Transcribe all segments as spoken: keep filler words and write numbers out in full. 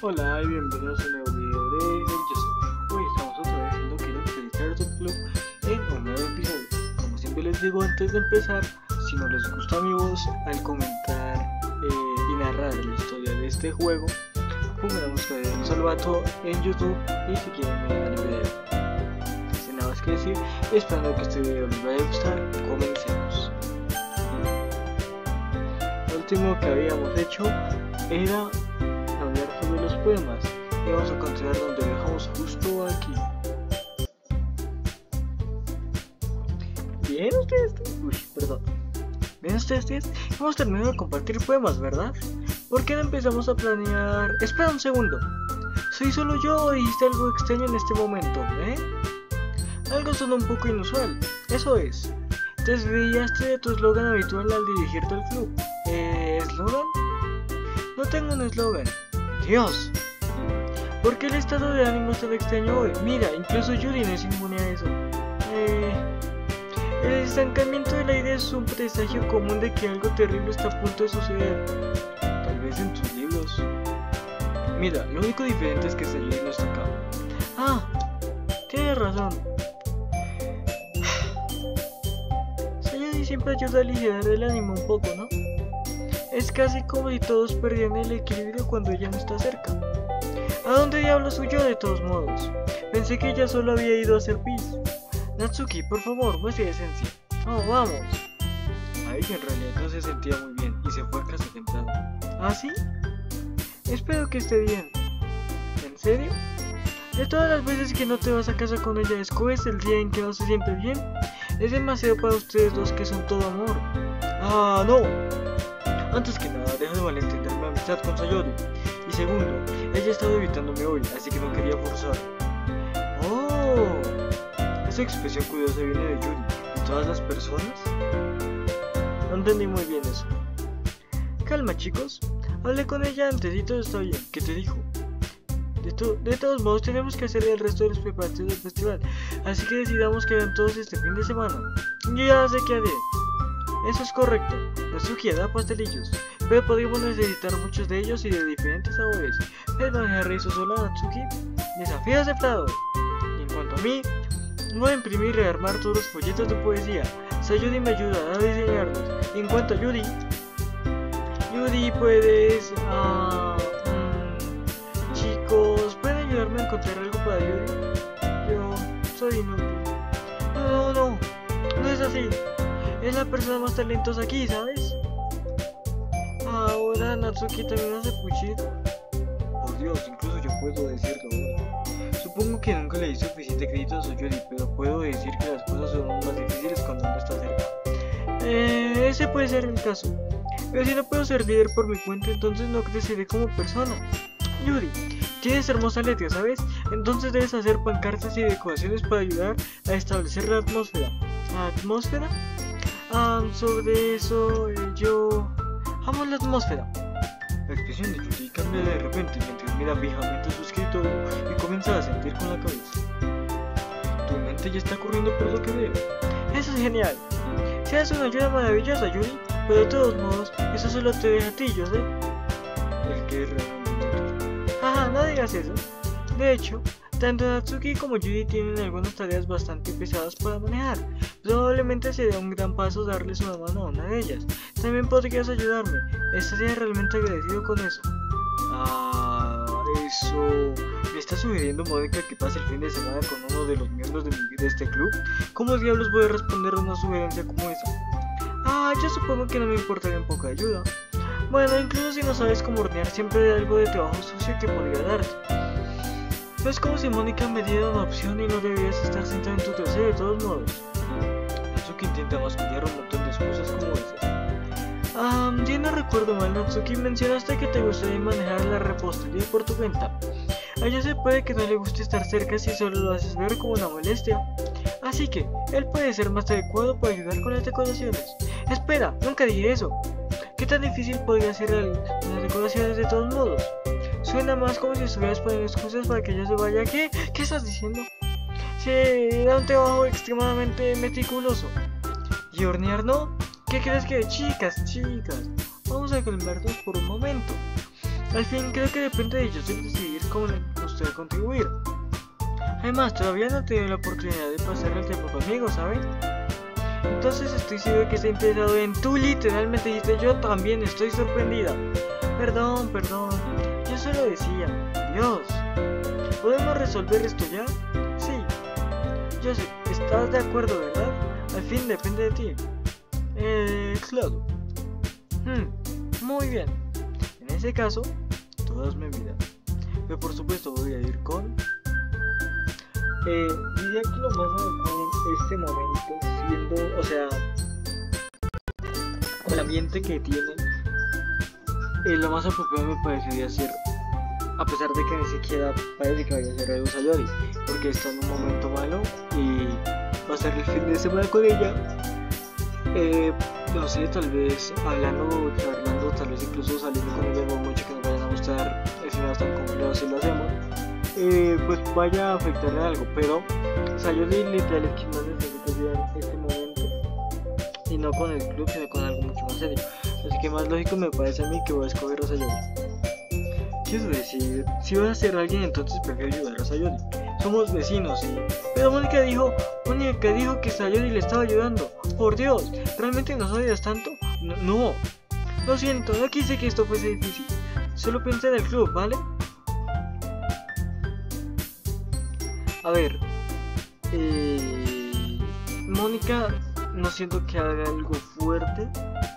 Hola y bienvenidos a un nuevo video de El Joseph. Hoy estamos otra vez haciendo Kino Felicitar Club en un nuevo episodio. Como siempre les digo antes de empezar, si no les gusta mi voz al comentar eh, y narrar la historia de este juego, pongan la música de Don Salvato en YouTube y si quieren me dan el video. Sin nada más que decir, esperando que este video les vaya a gustar, comencemos. Lo último que habíamos hecho era hablar sobre los poemas y vamos a continuar donde dejamos justo aquí. Bien ustedes, uy, perdón. Bien ustedes, hemos terminado de compartir poemas, ¿verdad? ¿Por qué no empezamos a planear? Espera un segundo. ¿Soy solo yo o dijiste algo extraño en este momento, eh? Algo sonó un poco inusual, eso es. Te desviaste de tu eslogan habitual al dirigirte al club. ¿Eh, eslogan? No tengo un eslogan. Dios, ¿por qué el estado de ánimo es tan extraño hoy? Mira, incluso Judy no es inmune a eso. Eh, el estancamiento de la idea es un presagio común de que algo terrible está a punto de suceder. Tal vez en tus libros. Mira, lo único diferente es que Sayuri no está acá. Ah, tienes razón. Sayuri siempre ayuda a aligerar el ánimo un poco, ¿no? Es casi como si todos perdieran el equilibrio cuando ella no está cerca. ¿A dónde diablos huyó de todos modos? Pensé que ella solo había ido a hacer pis. Natsuki, por favor, muestre decencia. Oh, vamos. Ahí en realidad no se sentía muy bien y se fue a casa temprano. ¿Ah, sí? Espero que esté bien. ¿En serio? De todas las veces que no te vas a casa con ella, ¿escoges el día en que no se siente bien? Es demasiado para ustedes dos que son todo amor. Ah, no. Antes que nada, deja de malentender mi amistad con Sayori. Y segundo, ella ha estado evitándome hoy, así que no quería forzar. Oh, esa expresión curiosa viene de Yuri. ¿De todas las personas? No entendí muy bien eso. Calma, chicos. Hablé con ella antes y todo está bien. ¿Qué te dijo? De, to de todos modos, tenemos que hacer el resto de los preparativos del festival, así que decidamos que hagan todos este fin de semana. Yo ya sé qué haré. Eso es correcto, Natsuki da pastelillos, pero podríamos necesitar muchos de ellos y de diferentes sabores. ¿Es manejar eso sola, Natsuki? Desafío aceptado. Y en cuanto a mí, voy a imprimir y rearmar todos los folletos de poesía. Sayuri me ayuda a diseñarlos. Y en cuanto a Yuri, Yuri, puedes... Uh, um, chicos, ¿pueden ayudarme a encontrar algo para Yuri? Yo soy inútil. No, no, no, no es así. Es la persona más talentosa aquí, ¿sabes? Ahora Natsuki también hace puchito. Por Dios, incluso yo puedo decirlo ahora. Supongo que nunca le di suficiente crédito a Sayori, pero puedo decir que las cosas son más difíciles cuando uno está cerca. Eh, ese puede ser el caso. Pero si no puedo ser líder por mi cuenta, entonces no creceré como persona. Yuri, tienes hermosa letra, ¿sabes? Entonces debes hacer pancartas y decoraciones para ayudar a establecer la atmósfera. ¿La atmósfera? Ah, sobre eso, eh, yo amo la atmósfera. La expresión de Yuri cambia de repente mientras mira fijamente su escritorio y comienza a sentir con la cabeza. Tu mente ya está corriendo por lo que veo. Eso es genial. Seas una ayuda maravillosa, Yuri, pero de todos modos, eso solo te deja a ti, yo sé. El que es realmente. Ajá, no digas eso. De hecho, tanto Natsuki como Yuri tienen algunas tareas bastante pesadas para manejar. Probablemente sería un gran paso darles una mano a una de ellas. También podrías ayudarme. Estaría realmente agradecido con eso. Ah, eso... ¿Me está sugiriendo Mónica que pase el fin de semana con uno de los miembros de, mi, de este club? ¿Cómo diablos voy a responder a una sugerencia como esa? Ah, yo supongo que no me importaría un poco de ayuda. Bueno, incluso si no sabes cómo hornear, siempre hay algo de trabajo sucio que podría darte. No es como si Mónica me diera una opción y no deberías estar sentado en tu trasero de todos modos. Natsuki intenta mascullar un montón de excusas como esas. Ah, si no recuerdo mal, Natsuki, mencionaste que te gustaría manejar la repostería por tu cuenta. A ella se puede que no le guste estar cerca si solo lo haces ver como una molestia. Así que, él puede ser más adecuado para ayudar con las decoraciones. Espera, nunca dije eso. ¿Qué tan difícil podría ser el, las decoraciones de todos modos? Suena más como si estuvieras poniendo excusas para que ella se vaya. ¿Qué? ¿Qué estás diciendo? Sí, era un trabajo extremadamente meticuloso. ¿Y hornear no? ¿Qué crees que? Chicas, chicas, vamos a calmarnos por un momento. Al fin creo que depende de ellos decidir cómo usted contribuir. Además, todavía no he tenido la oportunidad de pasar el tiempo conmigo, ¿saben? Entonces estoy seguro que está interesado en tú, literalmente dijiste, yo también estoy sorprendida. Perdón, perdón, yo solo decía, Dios, ¿podemos resolver esto ya? Sí, yo sé, estás de acuerdo, ¿verdad? Al fin depende de ti. Eh, claro. Hmm, muy bien. En ese caso, todas mi vida. Pero por supuesto voy a ir con... Eh, diría que lo más adecuado en este momento, siendo, o sea, el ambiente que tienen, eh, lo más apropiado me parecería ser, a pesar de que ni siquiera parece que vaya a ser algo Sayori, porque está en un momento malo y va a ser el fin de semana con ella. Eh, no sé, tal vez hablando, charlando, tal vez incluso saliendo con ella, no mucho que nos vayan a gustar escenas tan complejas si lo hacemos. Eh, pues vaya a afectarle algo, pero Sayori literal es quien más necesita ayudar en este momento, y no con el club, sino con algo mucho más serio. Así que más lógico me parece a mí que voy a escoger a Sayori. Quiero decir, si voy a ser alguien, entonces prefiero ayudar a Sayori. Somos vecinos, sí. Pero Mónica dijo, Mónica dijo que Sayori le estaba ayudando. Por Dios, ¿realmente nos odias tanto? No, no. Lo siento, no quise que esto fuese difícil. Solo pensé en el club, ¿vale? A ver, eh, Mónica no siento que haga algo fuerte,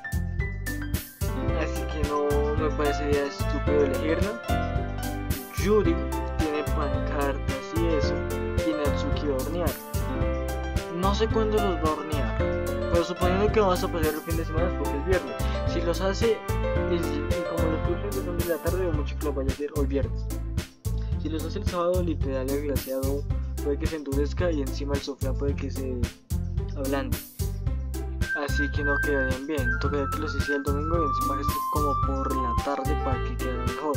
así que no me parecería estúpido elegirla. Yuri tiene pancartas y eso, y Natsuki va a hornear. No sé cuándo los va a hornear, pero suponiendo que vamos a pasar el fin de semana porque es viernes. Si los hace, y, y como los cursos son de la tarde, o mucho que los vaya a hacer hoy viernes. Si los hace el sábado, literal el glaseado puede que se endurezca y encima el sofá puede que se ablande. Así que no quedarían bien. Tocaría que los hiciera el domingo y encima que esté como por la tarde para que quede mejor.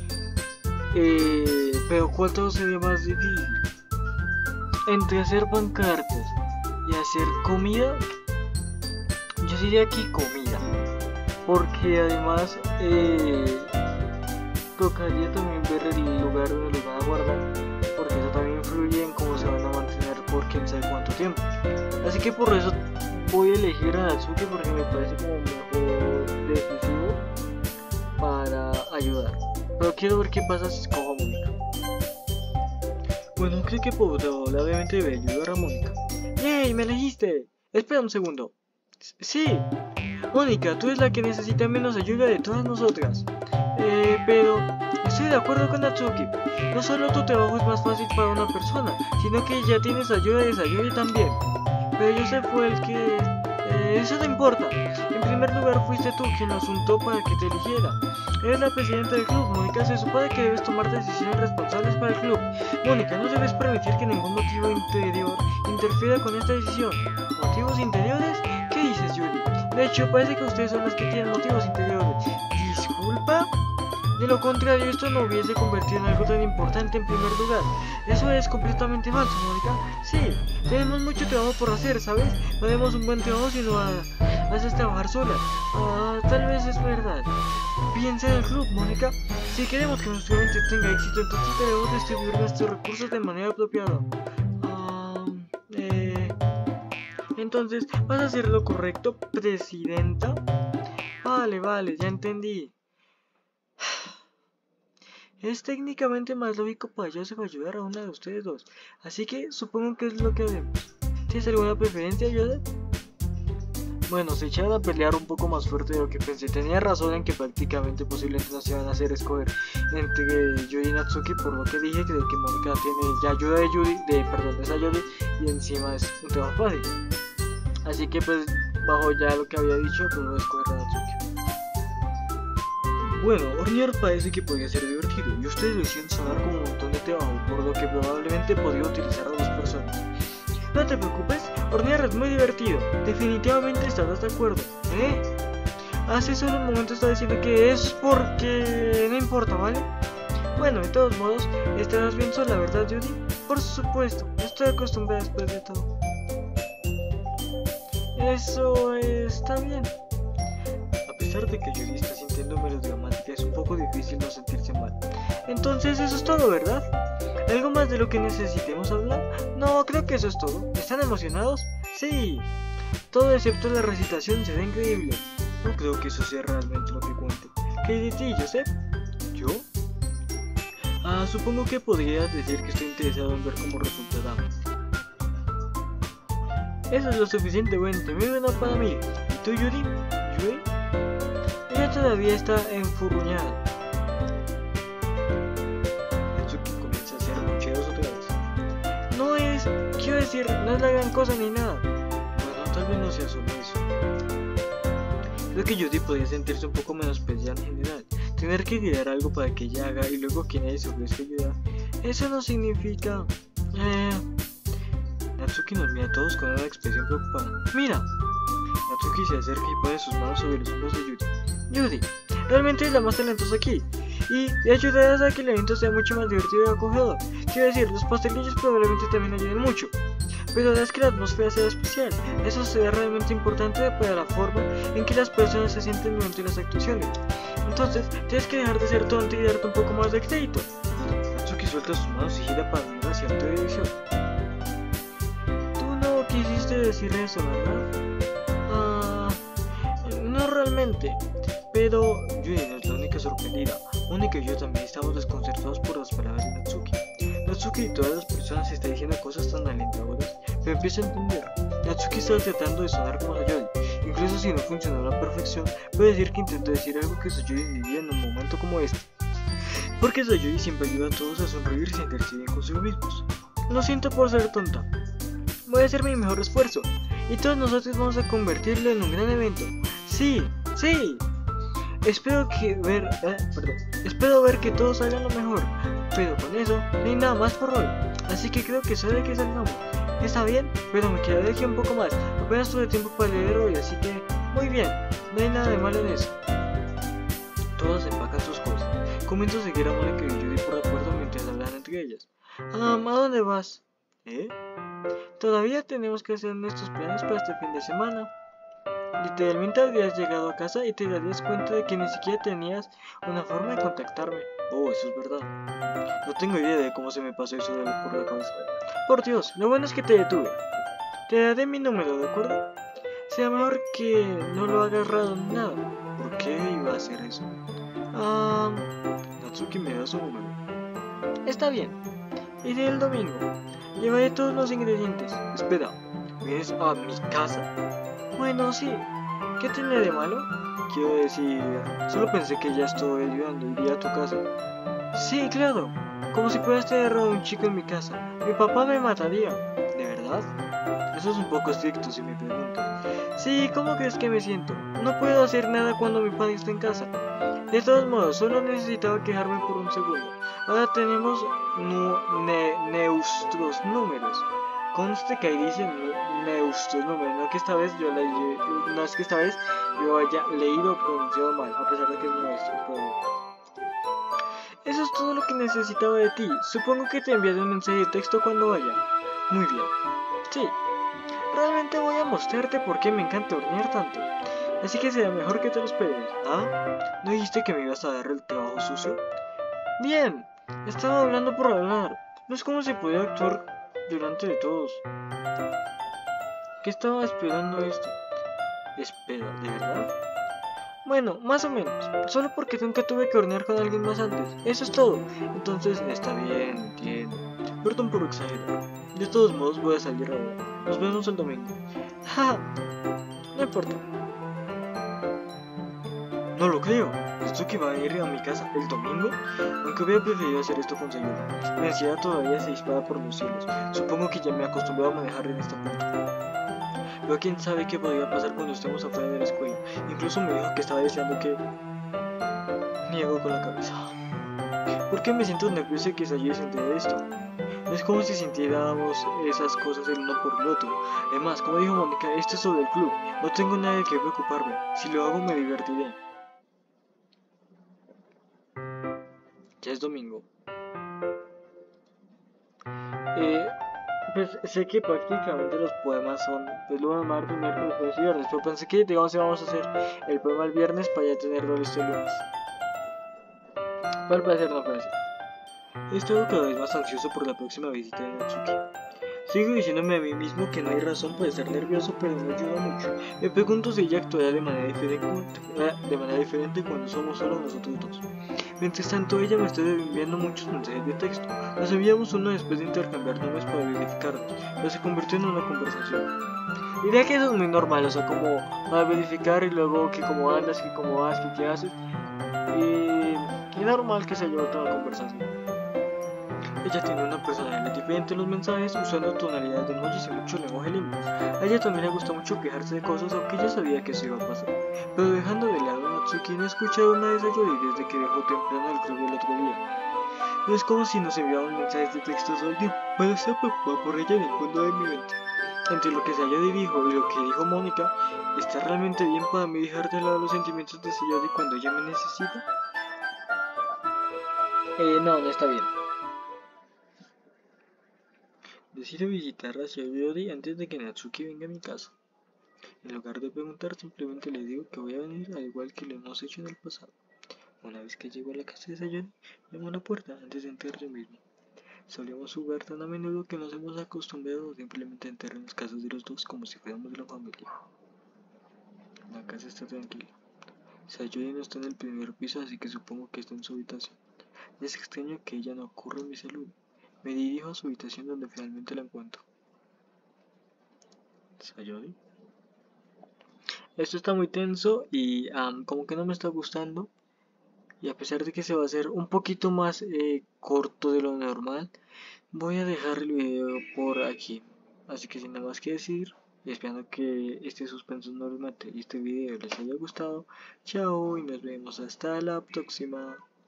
Eh, pero ¿cuál todo sería más difícil? Entre hacer pancartas y hacer comida, yo diría que comida. Porque además eh, tocaría también ver el lugar donde los van a guardar, porque eso también influye en cómo se van a mantener por quién sabe cuánto tiempo. Así que por eso voy a elegir a Natsuki, porque me parece como mejor decisivo para ayudar. Pero quiero ver qué pasa si escojo a Mónica. Bueno, creo que probablemente debe ayudar a Mónica. ¡Yay! ¡Me elegiste! Espera un segundo. Sí, Mónica, tú eres la que necesita menos ayuda de todas nosotras. Eh, pero estoy de acuerdo con Natsuki. No solo tu trabajo es más fácil para una persona, sino que ya tienes ayuda de Sayori también. Pero Joseph fue el que... Eh, eso no importa. En primer lugar fuiste tú quien lo asuntó para que te eligiera. Eres la presidenta del club, Mónica. Se supone que debes tomar decisiones responsables para el club. Mónica, no debes permitir que ningún motivo interior interfiera con esta decisión. ¿Motivos interiores? ¿Qué dices, Yuri? De hecho, parece que ustedes son las que tienen motivos interiores. ¿Disculpa? De lo contrario, esto no hubiese convertido en algo tan importante en primer lugar. Eso es completamente falso, Mónica. Sí, tenemos mucho trabajo por hacer, ¿sabes? No haremos un buen trabajo si no haces trabajar sola. Ah, tal vez es verdad. Piensa en el club, Mónica. Si queremos que nuestro evento tenga éxito, entonces debemos distribuir nuestros recursos de manera apropiada. Ah, eh... Entonces, ¿vas a hacer lo correcto, presidenta? Vale, vale, ya entendí. Es técnicamente más lógico para Joseph ayudar a una de ustedes dos, así que supongo que es lo que haremos. ¿Tienes alguna preferencia, Joseph? Bueno, se echaron a pelear un poco más fuerte de lo que pensé. Tenía razón en que prácticamente posiblemente no se van a hacer escoger entre Yuri y Natsuki, por lo que dije que, de que Mónica tiene ya ayuda de Yuri, de perdón, de Sayori, y encima es un tema fácil. Así que pues bajo ya lo que había dicho, pues voy a escoger a Natsuki. Bueno, hornear parece que podría ser divertido, y ustedes lo hicieron sonar como un montón de trabajo, por lo que probablemente podría utilizar a dos personas. No te preocupes, hornear es muy divertido, definitivamente estarás de acuerdo, ¿eh? Hace solo un momento estaba diciendo que es porque... no importa, ¿vale? Bueno, de todos modos, estarás bien sola, ¿verdad, Judy? Por supuesto, estoy acostumbrada después de todo. Eso está bien. A pesar de que Yuri está sintiendo melodramática, es un poco difícil no sentirse mal. Entonces eso es todo, ¿verdad? ¿Algo más de lo que necesitemos hablar? No, creo que eso es todo. ¿Están emocionados? Sí. Todo excepto la recitación será increíble. No creo que eso sea realmente lo que cuente. ¿Qué hay de ti, Joseph? ¿Yo? Ah, supongo que podrías decir que estoy interesado en ver cómo resultará. Eso es lo suficientemente muy bueno para mí. ¿Y tú, Yuri? ¿Yuri? Ella todavía está enfurruñada. Natsuki comienza a hacer bucheos otra vez. No es, quiero decir, no es la gran cosa ni nada. Bueno, tal vez no sea solo eso. Creo que Yuri podría sentirse un poco menospreciada en general. Tener que guiar algo para que ella haga y luego que nadie se ofrezca ayudar. Eso no significa... Eh... Natsuki nos mira a todos con una expresión preocupada. ¡Mira! Natsuki se acerca y pone sus manos sobre los hombros de Yuri. Yuri, realmente es la más talentosa aquí. Y le ayudarás a que el evento sea mucho más divertido y acogedor. Quiero decir, los pastelillos probablemente también ayuden mucho. Pero harás que la atmósfera sea especial. Eso será realmente importante para la forma en que las personas se sienten durante las actuaciones. Entonces, tienes que dejar de ser tonta y darte un poco más de crédito. Natsuki suelta sus manos y gira para mirar hacia otra dirección. Tú no quisiste decir eso, ¿verdad? Ah, no realmente. Pero Yuri no es la única sorprendida. Mónica y yo también estamos desconcertados por las palabras de Natsuki. Natsuki y todas las personas están diciendo cosas tan alentadoras, pero empieza a entender. Natsuki está tratando de sonar como Sayori. Incluso si no funcionó a la perfección, puede decir que intentó decir algo que Sayori diría en un momento como este. Porque Sayori siempre ayuda a todos a sonreír y sentirse bien consigo mismos. Lo siento por ser tonta. Voy a hacer mi mejor esfuerzo. Y todos nosotros vamos a convertirlo en un gran evento. Sí, sí. Espero que ver, eh, perdón, espero ver que todos hagan lo mejor, pero con eso no hay nada más por hoy, así que creo que es hora de que salgamos. Está bien, pero me quedaré aquí un poco más, apenas tuve tiempo para leer hoy, así que muy bien, no hay nada de malo en eso. Todos empacan sus cosas, comienzo a seguir a Mónica y Yuri por acuerdo mientras hablan entre ellas. Ah, ¿a dónde vas? ¿Eh? Todavía tenemos que hacer nuestros planes para este fin de semana. Literalmente habrías llegado a casa y te darías cuenta de que ni siquiera tenías una forma de contactarme. Oh, eso es verdad. No tengo idea de cómo se me pasó eso de por la cabeza. Por Dios, lo bueno es que te detuve. Te daré mi número, ¿de acuerdo? Sea mejor que no lo hagas raro ni nada. ¿Por qué iba a hacer eso? Ah... Natsuki me da su número. Está bien. Iré el domingo. Llevaré todos los ingredientes. Espera, ¿vienes a mi casa? Bueno, sí. ¿Qué tiene de malo? Quiero decir, solo pensé que ya estoy ayudando. Iría a tu casa. Sí, claro. Como si pudieras tener a un chico en mi casa. Mi papá me mataría. ¿De verdad? Eso es un poco estricto si me preguntas. Sí, ¿cómo crees que me siento? No puedo hacer nada cuando mi padre está en casa. De todos modos, solo necesitaba quejarme por un segundo. Ahora tenemos nu ne nuestros números. Conste que ahí dice nuestros números, no que esta vez yo la no es que esta vez yo haya leído o pronunciado mal, a pesar de que es nuestro, pero... Eso es todo lo que necesitaba de ti. Supongo que te enviaré un mensaje de texto cuando vaya. Muy bien. Sí. Realmente voy a mostrarte por qué me encanta hornear tanto. Así que será mejor que te lo esperes. ¿Ah? ¿No dijiste que me ibas a dar el trabajo sucio? Bien. Estaba hablando por hablar. No es como si pudiera actuar delante de todos. ¿Qué estaba esperando esto? Espera, ¿de verdad? Bueno, más o menos. Solo porque nunca tuve que hornear con alguien más antes. Eso es todo. Entonces, está bien, entiendo. Perdón por exagerar. De todos modos, voy a salir ahora. Nos vemos el domingo. Ja, no importa. No lo creo. ¿Natsuki va a ir a mi casa el domingo? Aunque hubiera preferido hacer esto con Sayori. Mi ansiedad todavía se dispara por los cielos. Supongo que ya me acostumbré a manejar en esta punta. Pero quién sabe qué podría pasar cuando estemos afuera de la escuela. Incluso me dijo que estaba deseando que... Niego con la cabeza. ¿Por qué me siento nervioso de que Sayori se entere de esto? No es como si sintiéramos esas cosas el uno por el otro. Además, como dijo Mónica, esto es sobre el club. No tengo nada de qué preocuparme. Si lo hago me divertiré. Ya es domingo. Eh, Pues sé que prácticamente los poemas son pues lunes, martes, miércoles, jueves y viernes, pero pensé que digamos vamos a hacer el poema el viernes para ya tenerlo listo el lunes. Pero al parecer no fue así. He estado cada vez más ansioso por la próxima visita de Natsuki. Sigo diciéndome a mí mismo que no hay razón para estar nervioso, pero no ayuda mucho. Me pregunto si ella actuará de manera diferente, de manera diferente cuando somos solo nosotros dos. Mientras tanto, ella me está enviando muchos mensajes de texto. Nos enviamos uno después de intercambiar nombres para verificarnos, pero se convirtió en una conversación. Diría que eso es muy normal, o sea, como para verificar y luego que cómo andas, que cómo vas, que qué haces. Y, y normal que se haya vuelto una conversación. Ella tiene una personalidad diferente en los mensajes, usando tonalidades de emojis y mucho lenguaje limpio. A ella también le gusta mucho quejarse de cosas, aunque ella sabía que eso iba a pasar. Pero dejando de lado a Natsuki, no he escuchado una de esas Yori desde que dejó temprano el club el otro día. No es como si nos enviaban mensajes de texto todo el tiempo, pero estoy preocupado por ella en el fondo de mi mente. Entre lo que Sayori dijo y lo que dijo Mónica, ¿está realmente bien para mí dejar de lado los sentimientos de Sayori cuando ella me necesita? Eh, no, no está bien. Decido visitar a Sayori antes de que Natsuki venga a mi casa. En lugar de preguntar, simplemente le digo que voy a venir al igual que lo hemos hecho en el pasado. Una vez que llego a la casa de Sayori, llamo a la puerta antes de entrar yo mismo. Solíamos jugar tan a menudo que nos hemos acostumbrado a simplemente entrar en las casas de los dos como si fuéramos de la familia. La casa está tranquila. Sayori no está en el primer piso, así que supongo que está en su habitación. Es extraño que ella no ocurra en mi salud. Me dirijo a su habitación donde finalmente la encuentro. ¿Sayori? Esto está muy tenso y um, como que no me está gustando. Y a pesar de que se va a hacer un poquito más eh, corto de lo normal, voy a dejar el video por aquí. Así que sin nada más que decir, y esperando que este suspenso no les mate y este video les haya gustado, chao y nos vemos hasta la próxima.